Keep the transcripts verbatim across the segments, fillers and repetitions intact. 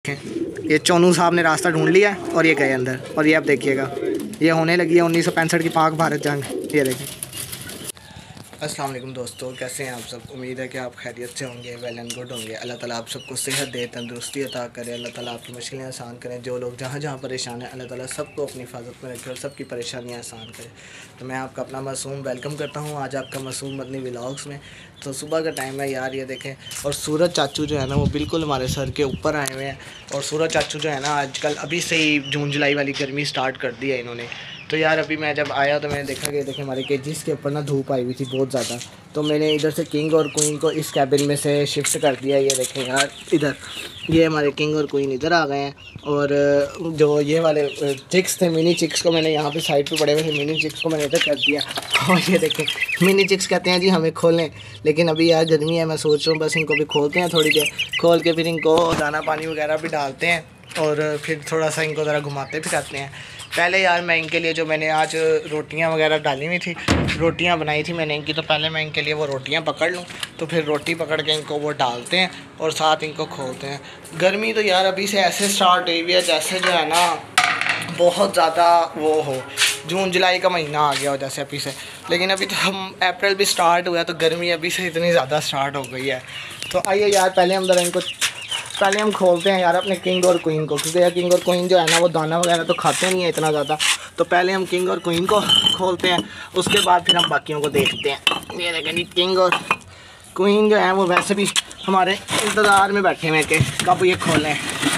ये चोनू साहब ने रास्ता ढूंढ लिया और ये गए अंदर। और ये आप देखिएगा ये होने लगी है उन्नीस सौ पैंसठ की पाक भारत जंग। ये देखें। अस्सलाम वालेकुम दोस्तों, कैसे हैं आप सब। उम्मीद है कि आप खैरियत से होंगे, वेल एंड गुड होंगे। अल्लाह ताला आप सबको सेहत दे, तंदुरुस्ती अता करे। अल्लाह ताला आपकी मुश्किलें आसान करें। जो लोग जहाँ जहाँ परेशान हैं अल्लाह ताला सबको अपनी हिफाजत में रखे और सबकी परेशानियाँ आसान करे। तो मैं आपका अपना मासूम वेलकम करता हूँ आज आपका मासूम मदनी व्लॉग्स में। तो सुबह का टाइम है यार, ये देखें। और सूरज चाचू जो है ना वो बिल्कुल हमारे सर के ऊपर आए हुए हैं। और सूरज चाचू जो है ना आजकल अभी से ही जून जुलाई वाली गर्मी स्टार्ट कर दी है इन्होंने। तो यार अभी मैं जब आया तो मैंने देखा कि देखें हमारे केजिस के ऊपर ना धूप आई हुई थी बहुत ज़्यादा। तो मैंने इधर से किंग और क्वीन को इस कैबिन में से शिफ्ट कर दिया। ये देखें यार, इधर ये हमारे किंग और क्वीन इधर आ गए हैं। और जो ये वाले चिक्स थे, मिनी चिक्स को मैंने यहाँ पे साइड पे पड़े हुए थे, मिनी चिक्स को मैंने इधर कर दिया। और ये देखें मिनी चिक्स कहते हैं जी हमें खोलें, लेकिन अभी यार गर्मी है, मैं सोच रहा हूँ बस इनको भी खोलते हैं थोड़ी देर। खोल के फिर इनको दाना पानी वगैरह भी डालते हैं और फिर थोड़ा सा इनको ज़रा घुमाते भी रहते हैं। पहले यार मैं इनके लिए जो मैंने आज रोटियां वगैरह डाली हुई थी, रोटियां बनाई थी मैंने इनकी, तो पहले मैं इनके लिए वो रोटियां पकड़ लूँ। तो फिर रोटी पकड़ के इनको वो डालते हैं और साथ इनको खोलते हैं। गर्मी तो यार अभी से ऐसे स्टार्ट हुई हुई है जैसे जो है ना बहुत ज़्यादा वो हो, जून जुलाई का महीना आ गया हो जैसे अभी से। लेकिन अभी तो हम अप्रैल भी स्टार्ट हुआ तो गर्मी अभी से इतनी ज़्यादा स्टार्ट हो गई है। तो आइए यार पहले हम ज़रा इनको पहले हम खोलते हैं यार अपने किंग और क्वीन को, क्योंकि यार किंग और क्वीन जो है ना वो दाना वगैरह तो खाते नहीं है इतना ज़्यादा। तो पहले हम किंग और क्वीन को खोलते हैं, उसके बाद फिर हम बाकियों को देखते हैं। ये देखें जी किंग और क्वीन जो है वो वैसे भी हमारे इंतज़ार में बैठे हुए हैं कि कब ये खोलें।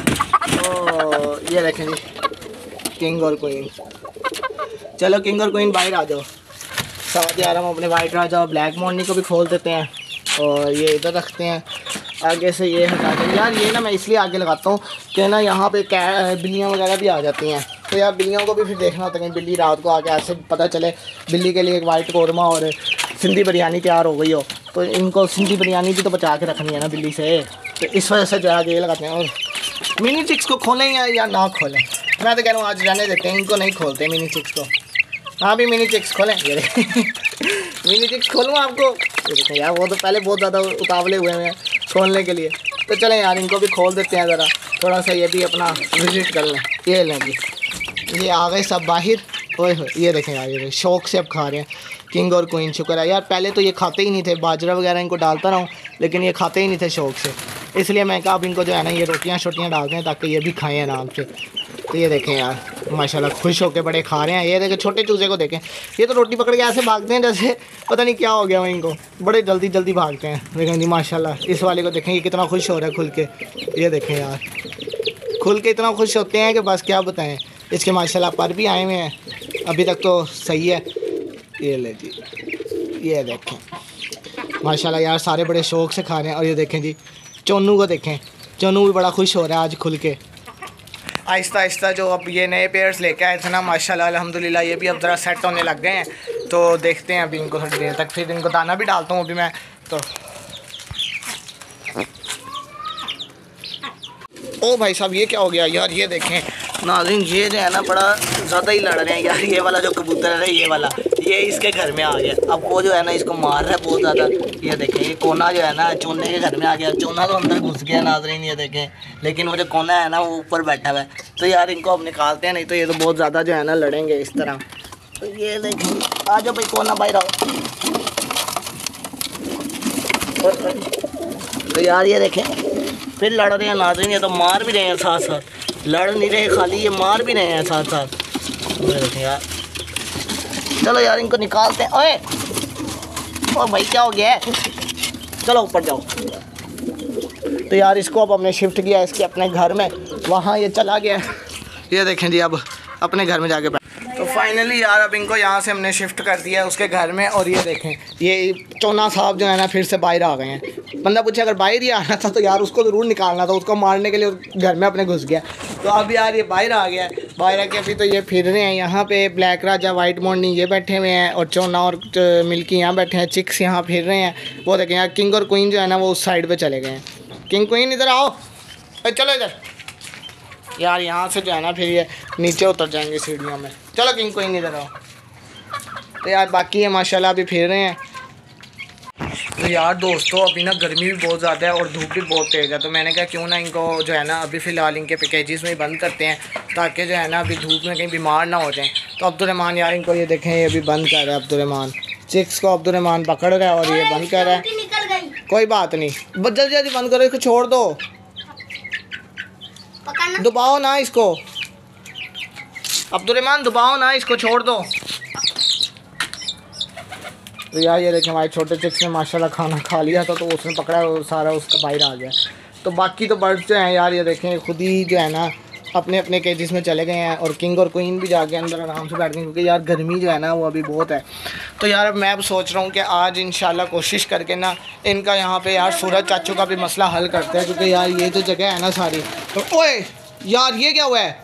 तो ये देखें जी किंग और क्वीन। चलो किंग और क्वीन बाहर आ जाओ साथ यार। हम अपने वाइट राजा ब्लैक मॉर्निंग को भी खोल देते हैं और ये इधर रखते हैं। आगे से ये हटा दें यार, ये ना मैं इसलिए आगे लगाता हूँ कि ना यहाँ पे बिल्लियाँ वगैरह भी आ जाती हैं। तो यार बिल्लियों को भी फिर देखना होता है कि बिल्ली रात को आके ऐसे पता चले बिल्ली के लिए एक वाइट कौरमा और सिंधी बिरयानी तैयार हो गई हो, तो इनको सिंधी बिरयानी भी तो बचा के रखनी है ना बिल्ली से। तो इस वजह से जो है ये लगाते हैं। और मिनी चिक्स को खोलें या, या ना खोलें, मैं तो कह रहा हूँ आज रहने देते हैं, इनको नहीं खोलते मिनी चिक्स को। हाँ भी मिनी चिक्स खोलें। ये मिनी चिक्स खोलूँ आपको? ये देखें यार वो तो पहले बहुत ज़्यादा उतावले हुए हैं खोलने के लिए। तो चलें यार इनको भी खोल देते हैं ज़रा, थोड़ा सा ये भी अपना विजिट कर लें। ये लें जी, ये आ गए सब बाहर। ओए हो ये देखें यार, ये शौक़ से अब खा रहे हैं किंग और क्वीन। शुक्र है यार, पहले तो ये खाते ही नहीं थे, बाजरा वगैरह इनको डालता रहा हूँ लेकिन ये खाते ही नहीं थे शौक़ से। इसलिए मैं कहा अब इनको जो है ना ये रोटियाँ शोटियाँ डालते हैं ताकि ये भी खाएँ आराम से। तो ये देखें यार माशाल्लाह खुश होकर बड़े खा रहे हैं। ये देखें छोटे चूजे को देखें, ये तो रोटी पकड़ के ऐसे भागते हैं जैसे पता नहीं क्या हो गया हो इनको, बड़े जल्दी जल्दी भागते हैं। देखें जी माशाल्लाह इस वाले को देखें ये कितना खुश हो रहा है खुल के। ये देखें यार खुल के इतना खुश होते हैं कि बस क्या बताएं। इसके माशाल्लाह पर भी आए हुए हैं, अभी तक तो सही है। ये ले जी, ये देखें माशाल्लाह यार सारे बड़े शौक़ से खा रहे हैं। और ये देखें जी चोनू को देखें, चोनू भी बड़ा खुश हो रहा है आज खुल के। आहिस्ता आहिस्ता जो अब ये नए पेयर्स लेके आए थे ना माशाल्लाह अल्हम्दुलिल्लाह ये भी अब ज़रा सेट होने लग गए हैं। तो देखते हैं अभी इनको थोड़ी देर तक, फिर इनको दाना भी डालता हूँ अभी मैं। तो ओ भाई साहब ये क्या हो गया यार, ये देखें नाज़रीन ये जो है ना बड़ा ज़्यादा ही लड़ रहे हैं यार। ये वाला जो कबूतर है ये वाला, ये इसके घर में आ गया। अब वो जो है ना इसको मार रहा है बहुत ज़्यादा। ये देखें ये कोना जो है ना चूने के घर में आ गया। चूना तो अंदर घुस गया नाज़रीन ये देखें, लेकिन वो जो कोना है ना वो ऊपर बैठा हुआ है। तो यार इनको अब निकालते हैं, नहीं तो ये तो बहुत ज़्यादा जो है ना लड़ेंगे इस तरह। तो ये देखें आ जाओ भाई कोना बाहर आओ। तो यार ये देखें फिर लड़ रहे हैं नाज़रीन, ये तो मार भी रहे हैं साथ साथ, लड़ नहीं रहे खाली ये मार भी रहे हैं साथ साथ। देखें यार चलो यार इनको निकालते हैं। ओए ओ भाई क्या हो गया है, चलो ऊपर जाओ। तो यार इसको अब हमने शिफ्ट किया इसके अपने घर में, वहाँ ये चला गया। ये देखें जी अब अपने घर में जाके बैठ। तो फाइनली यार अब इनको यहाँ से हमने शिफ्ट कर दिया है उसके घर में। और ये देखें ये चोना साहब जो है ना फिर से बाहर आ गए हैं। बंदा पूछे अगर बाहर ही आना था तो यार उसको ज़रूर निकालना था, उसको मारने के लिए घर में अपने घुस गया। तो अब यार ये बाहर आ गया है, बाहर आके अभी तो ये फिर रहे हैं यहाँ पे। ब्लैक राजा वाइट मॉर्निंग ये बैठे हुए हैं और चोना और मिल्की यहाँ बैठे हैं, चिक्स यहाँ फिर रहे हैं। वो देखें यार किंग और क्वीन जो है ना वो उस साइड पर चले गए हैं। किंग क्वीन इधर आओ, चलो इधर यार। यहाँ से जो है ना फिर ये नीचे उतर जाएंगे सीढ़ियों में। चलो किंग क्वीन इधर आओ। तो यार बाकी है माशाल्लाह अभी फिर रहे हैं। तो यार दोस्तों अभी ना गर्मी भी बहुत ज़्यादा है और धूप भी बहुत तेज़ है, तो मैंने कहा क्यों ना इनको जो है ना अभी फ़िलहाल इनके पैकेजेस में ही बंद करते हैं ताकि जो है ना अभी धूप में कहीं बीमार ना हो जाएं। तो अब्दुर्रहमान यार इनको ये देखें, ये अभी बंद कर रहा है अब्दुर्रहमान। चिक्स को अब्दुर्रहमान पकड़ रहा है और ये बंद कर रहा है। कोई बात नहीं, बस जल्दी जल्दी बंद करो, इसको छोड़ दो, दबाओ ना इसको अब्दुर्रहमान, दबाओ ना इसको, छोड़ दो। तो यार ये देखें हमारे छोटे चिक्स ने माशाल्लाह खाना खा लिया था, तो उसने पकड़ा और सारा उसका बाहर आ गया। तो बाकी तो बर्ड्स जो हैं यार ये देखें खुद ही जो है ना अपने अपने केजेस में चले गए हैं और किंग और क्वीन भी जाके अंदर आराम से बैठ गए, क्योंकि यार गर्मी जो है ना वो अभी बहुत है। तो यार अब मैं अब सोच रहा हूँ कि आज इंशाल्लाह कोशिश करके ना इनका यहाँ पे यार सूरज चाचू का भी मसला हल करते हैं, क्योंकि यार ये जो जगह है ना सारी। तो ओए यार ये क्या हुआ है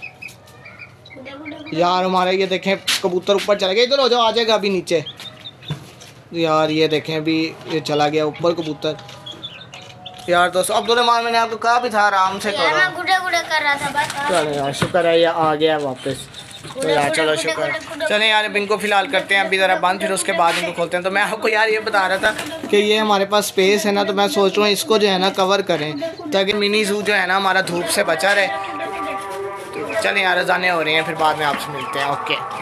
यार हमारे, ये देखें कबूतर ऊपर चले गए, इधर हो जाओ, आ जाएगा अभी नीचे। यार ये देखें अभी ये चला गया ऊपर कबूतर। यार दोस्तों अब्दुर्रहमान मैंने आपको कहा भी था आराम से करो, मैं गुडे गुडे कर रहा था बस। चलो यार शुक्र है ये आ गया वापस। तो यार चलो शुक्र है। चलें यार अब इनको फ़िलहाल करते हैं अभी ज़रा बंद, फिर उसके बाद इनको खोलते हैं। तो मैं आपको यार ये बता रहा था कि ये हमारे पास स्पेस है ना, तो मैं सोच रहा हूँ इसको जो है ना कवर करें ताकि मिनी ज़ू जो है ना हमारा धूप से बचा रहे। तो चलें यार अज़ानें हो रही हैं, फिर बाद में आपसे मिलते हैं। ओके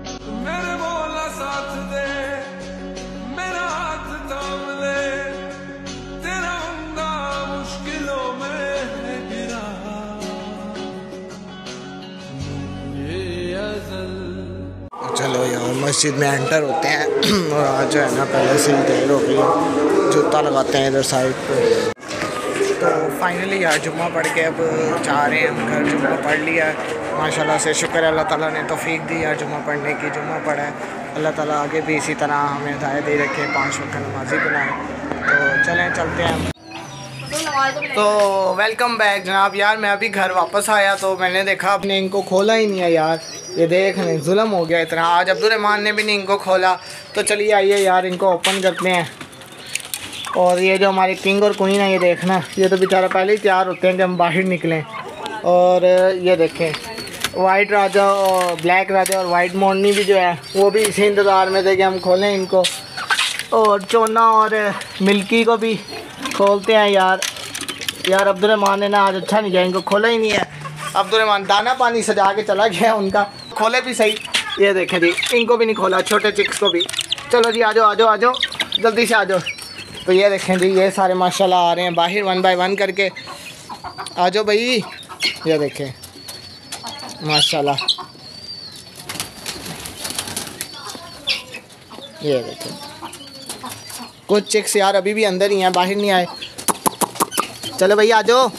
चलो यार मस्जिद में एंटर होते हैं और आज जो है ना पहले से ही देर हो गई है, जूता लगाते हैं इधर साइड पे। तो फाइनली यार जुम्मा पढ़ के अब जा रहे हैं हम घर। जुम्मा पढ़ लिया माशाल्लाह से, शुक्र है अल्लाह ताला ने तौफीक दी यार जुम्मा पढ़ने की। जुम्मा पढ़ा है, अल्लाह ताला आगे भी इसी तरह हमें हिदायत दे रखे, पाँच वक्त नमाजी बनाए। तो चलें चलते हैं। तो वेलकम बैक जनाब। यार मैं अभी घर वापस आया तो मैंने देखा आपने इनको खोला ही नहीं है यार, ये देख लें जुल्म हो गया इतना। आज अब्दुर्रहमान ने भी नहीं इनको खोला, तो चलिए आइए यार इनको ओपन करते हैं। और ये जो हमारे किंग और क्वीन है ये देखना, ये तो बेचारा पहले ही तैयार होते हैं कि हम बाहर निकलें। और ये देखें वाइट राजा और ब्लैक राजा और वाइट मोरनी भी जो है वो भी इसी इंतज़ार में थे कि हम खोलें इनको। और चोना और मिल्की को भी खोलते हैं यार। यार अब्दुर्रहमान ने ना आज अच्छा नहीं किया, इनको खोला ही नहीं है। अब्दुर्रहमान दाना पानी सजा के चला गया उनका, खोले भी सही। ये देखें जी इनको भी नहीं खोला, छोटे चिक्स को भी। चलो जी आ जाओ आ जाओ आ जाओ जल्दी से आ जाओ। तो ये देखें जी ये सारे माशाल्लाह आ रहे हैं बाहर वन बाय वन करके। आ जाओ भाई, ये देखें माशाल्लाह, ये देखें कुछ चिक्स यार अभी भी अंदर ही हैं, बाहर नहीं आए। चलो भैया आ जाओ।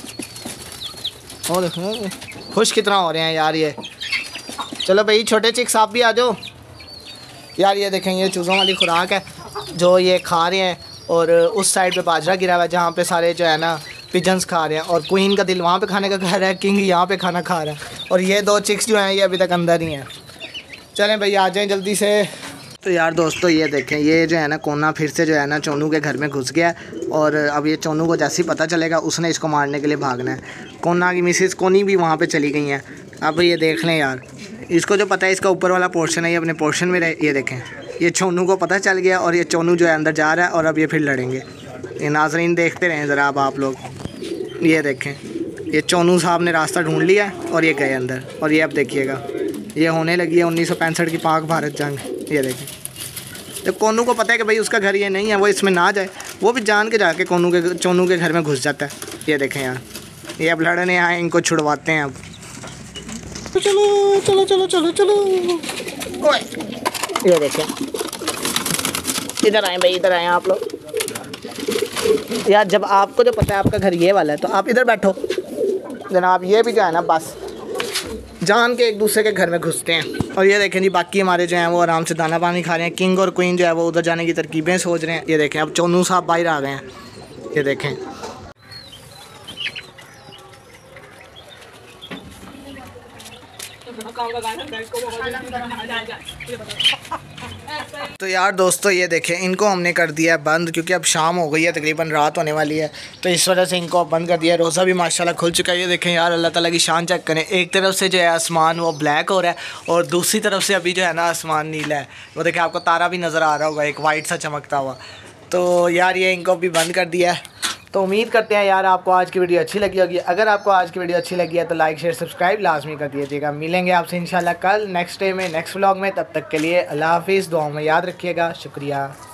और देखो खुश कितना हो रहे हैं यार ये। चलो भाई छोटे चिक्स आप भी आ जाओ। यार ये देखें ये चूज़ों वाली खुराक है जो ये खा रहे हैं, और उस साइड पे बाजरा गिरा हुआ है जहाँ पे सारे जो है ना पिजन्स खा रहे हैं। और क्वीन का दिल वहाँ पे खाने का घर है, किंग यहाँ पे खाना खा रहा है। और ये दो चिक्स जो हैं ये अभी तक अंदर ही हैं। चलें भैया आ जाएँ जल्दी से। तो यार दोस्तों ये देखें ये जो है ना कोना फिर से जो है ना चोनू के घर में घुस गया, और अब ये चोनू को जैसे ही पता चलेगा उसने इसको मारने के लिए भागना है। कोना की मिसेस कोनी भी वहाँ पे चली गई हैं। अब ये देख लें यार, इसको जो पता है इसका ऊपर वाला पोर्शन है ये अपने पोर्शन में रहे। ये देखें ये चोनू को पता चल गया और ये चोनू जो है अंदर जा रहा है, और अब ये फिर लड़ेंगे। ये नाजरीन देखते रहें ज़रा अब आप लोग। ये देखें ये चोनू साहब ने रास्ता ढूंढ लिया है और ये गए अंदर, और ये अब देखिएगा ये होने लगी है उन्नीस सौ पैंसठ की पाक भारत जंग। ये देखें तो कोनू को पता है कि भाई उसका घर ये नहीं है, वो इसमें ना जाए, वो भी जान के जाके कोनू के चोनू के घर में घुस जाता है। ये देखें यार ये अब लड़ने आए, इनको छुड़वाते हैं अब। तो चलो चलो चलो चलो चलो ओए ये देखें इधर आए भाई, इधर आए आप लोग। यार जब आपको जो पता है आपका घर ये वाला है तो आप इधर बैठो जनाब। ये भी जो है ना बस जान के एक दूसरे के घर में घुसते हैं। और ये देखें जी बाकी हमारे जो हैं वो आराम से दाना पानी खा रहे हैं। किंग और क्वीन जो है वो उधर जाने की तरकीबें सोच रहे हैं। ये देखें अब चोनू साहब बाहर आ गए हैं। ये देखें तो यार दोस्तों ये देखें इनको हमने कर दिया है बंद, क्योंकि अब शाम हो गई है, तकरीबन रात होने वाली है, तो इस वजह से इनको बंद कर दिया है। रोज़ा भी माशाल्लाह खुल चुका है। ये देखें यार अल्लाह ताला की शान चेक करें, एक तरफ से जो है आसमान वो ब्लैक हो रहा है और दूसरी तरफ से अभी जो है ना आसमान नीला है। वो देखें आपको तारा भी नज़र आ रहा होगा एक वाइट सा चमकता हुआ। तो यार ये इनको भी बंद कर दिया है। तो उम्मीद करते हैं यार आपको आज की वीडियो अच्छी लगी होगी। अगर आपको आज की वीडियो अच्छी लगी है तो लाइक शेयर सब्सक्राइब लाजमी कर दीजिएगा। मिलेंगे आपसे इंशाल्लाह कल नेक्स्ट डे में नेक्स्ट व्लॉग में। तब तक के लिए अल्लाह हाफिज़। दुआ में याद रखिएगा। शुक्रिया।